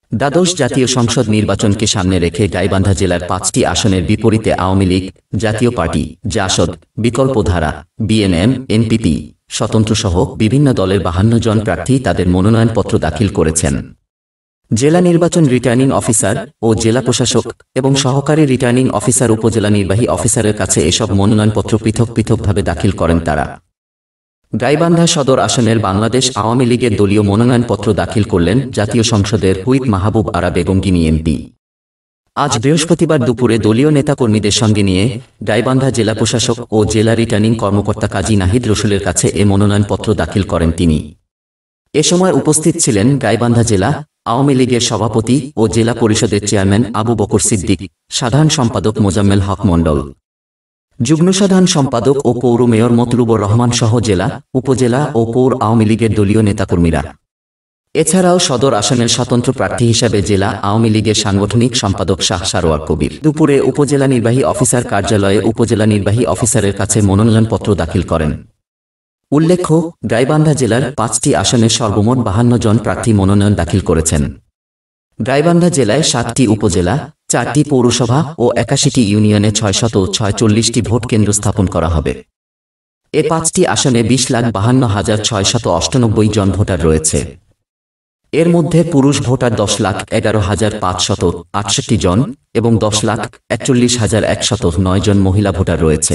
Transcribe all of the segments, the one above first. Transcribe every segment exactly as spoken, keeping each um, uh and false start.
দ্বাদশ জাতীয় সংসদ নির্বাচনকে সামনে রেখে গাইবান্ধা জেলার পাঁচটি আসনের বিপরীতে আওয়ামী লীগ, জাতীয় পার্টি, জাসদ, বিকল্পধারা, বিএনএম, এনপিপি, স্বতন্ত্রসহ বিভিন্ন দলের বাহান্ন জন প্রার্থী তাদের মনোনয়নপত্র দাখিল করেছেন। জেলা নির্বাচন রিটার্নিং অফিসার ও জেলা প্রশাসক এবং সহকারী রিটার্নিং অফিসার উপজেলা নির্বাহী অফিসারের কাছে এসব মনোনয়নপত্র পৃথক পৃথকভাবে দাখিল করেন তারা। গাইবান্ধা সদর আসনের বাংলাদেশ আওয়ামী লীগের দলীয় মনোনয়নপত্র দাখিল করলেন জাতীয় সংসদের হুইপ মাহবুব আরা বেগম গিনি এমপি। আজ বৃহস্পতিবার দুপুরে দলীয় নেতাকর্মীদের সঙ্গে নিয়ে গাইবান্ধা জেলা প্রশাসক ও জেলা রিটার্নিং কর্মকর্তা কাজী নাহিদ রসুলের কাছে এ মনোনয়নপত্র দাখিল করেন তিনি। এ সময় উপস্থিত ছিলেন গাইবান্ধা জেলা আওয়ামী লীগের সভাপতি ও জেলা পরিষদের চেয়ারম্যান আবু বকর সিদ্দিক, সাধারণ সম্পাদক মোজাম্মেল হক মণ্ডল, যুগ্ম সাধারণ সম্পাদক ও পৌর মেয়র মতলুবুর রহমান সহ জেলা, উপজেলা ও পৌর আওয়ামী লীগের দলীয় নেতাকর্মীরা। এছাড়াও সদর আসনের স্বতন্ত্র প্রার্থী হিসাবে জেলা আওয়ামী লীগের সাংগঠনিক সম্পাদক শাহ সারোয়ার কবির দুপুরে উপজেলা নির্বাহী অফিসার কার্যালয়ে উপজেলা নির্বাহী অফিসারের কাছে মনোনয়নপত্র দাখিল করেন। উল্লেখ্য, গাইবান্ধা জেলার পাঁচটি আসনে সর্বমোট বাহান্ন জন প্রার্থী মনোনয়ন দাখিল করেছেন। গাইবান্ধা জেলায় সাতটি উপজেলা, চারটি পৌরসভা ও একাশিটি ইউনিয়নে ছয়শত ছয়চল্লিশটি ভোট কেন্দ্র স্থাপন করা হবে। এ পাঁচটি আসনে বিশ লাখ বাহান্ন হাজার ছয়শত অষ্টানব্বই জন ভোটার রয়েছে। এর মধ্যে পুরুষ ভোটার দশ লাখ এগারো হাজার পাঁচশত আটষট্টি জন এবং দশ লাখ একচল্লিশ হাজার একশত নয় জন মহিলা ভোটার রয়েছে।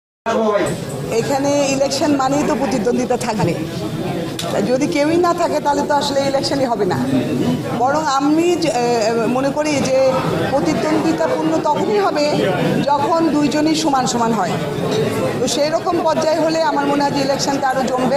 এখানে ইলেকশন মানেই তো প্রতিদ্বন্দ্বিতা থাকবে, যদি কেউই না থাকে তাহলে তো আসলে ইলেকশনই হবে না। বরং আমি মনে করি যে প্রতিদ্বন্দ্বিতাপূর্ণ তখনই হবে যখন দুইজনই সমান সমান হয়। তো সেই রকম পর্যায়ে হলে আমার মনে হয় যে ইলেকশনটা আরও জমবে।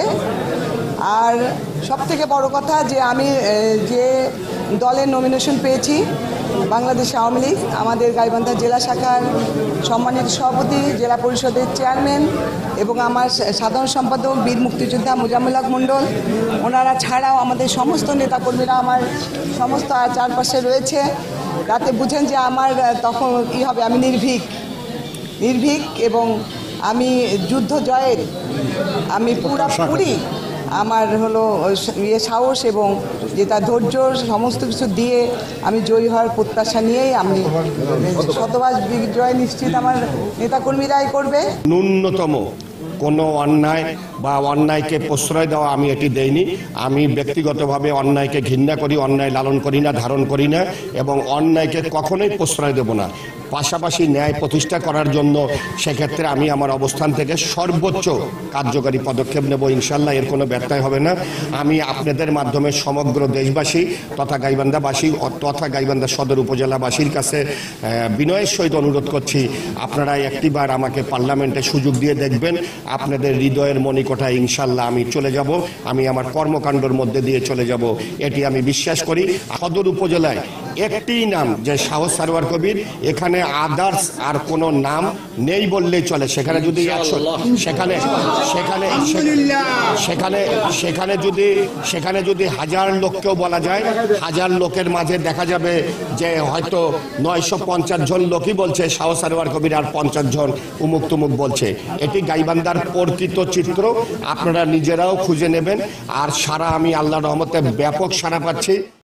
আর সবথেকে বড় কথা যে আমি যে দলের নমিনেশন পেয়েছি বাংলাদেশ আওয়ামী লীগ, আমাদের গাইবান্ধা জেলা শাখার সম্মানিত সভাপতি, জেলা পরিষদের চেয়ারম্যান এবং আমার সাধারণ সম্পাদক বীর মুক্তিযোদ্ধা মোজাম্মেল হক মণ্ডল, ওনারা ছাড়াও আমাদের সমস্ত নেতাকর্মীরা আমার সমস্ত চারপাশে রয়েছে। তাতে বুঝেন যে আমার তখন কী হবে, আমি নির্ভীক নির্ভীক এবং আমি যুদ্ধ জয়ের আমি পুরোপুরি আমার হলো ইয়ে সাহস এবং যেটা ধৈর্য সমস্ত কিছু দিয়ে আমি জয়ী হওয়ার প্রত্যাশা নিয়েই আমি শতভাগ বিজয় নিশ্চিত আমার নেতাকর্মীরাই করবে। ন্যূনতম কোনো অন্যায় বা অন্যায়কে প্রশ্রয় দেওয়া আমি এটি দেইনি। আমি ব্যক্তিগতভাবে অন্যায়কে ঘৃণা করি, অন্যায় লালন করি না, ধারণ করি না এবং অন্যায়কে কখনোই প্রশ্রয় দেব না। পাশাপাশি ন্যায় প্রতিষ্ঠা করার জন্য সেক্ষেত্রে আমি আমার অবস্থান থেকে সর্বোচ্চ কার্যকরী পদক্ষেপ নেব। ইনশাল্লাহ এর কোনো ব্যত্যয় হবে না। আমি আপনাদের মাধ্যমে সমগ্র দেশবাসী তথা গাইবান্ধাবাসী তথা গাইবান্ধা সদর উপজেলাবাসীর কাছে বিনয়ের সহিত অনুরোধ করছি, আপনারা একটিবার আমাকে পার্লামেন্টে সুযোগ দিয়ে দেখবেন। আপনাদের হৃদয়ের মণিকোঠায় ইনশাল্লাহ আমি চলে যাব, আমি আমার কর্মকাণ্ডের মধ্যে দিয়ে চলে যাব, এটি আমি বিশ্বাস করি। সদর উপজেলায় একটি নাম যে শাহ সারোয়ার কবির, এখানে আদার্স আর কোনো নাম নেই বললেই চলে। সেখানে যদি সেখানে সেখানে সেখানে সেখানে যদি সেখানে যদি হাজার লোককেও বলা যায়, হাজার লোকের মাঝে দেখা যাবে যে হয়তো নয়শো পঞ্চাশ জন লোকই বলছে শাহ সারোয়ার কবির আর পঞ্চাশ জন উমুক তুমুক বলছে। এটি গাইবান্ধার প্রকৃত চিত্র, আপনারা নিজেরাও খুঁজে নেবেন। আর সারা আমি আল্লাহর রহমতে ব্যাপক সাড়া পাচ্ছি।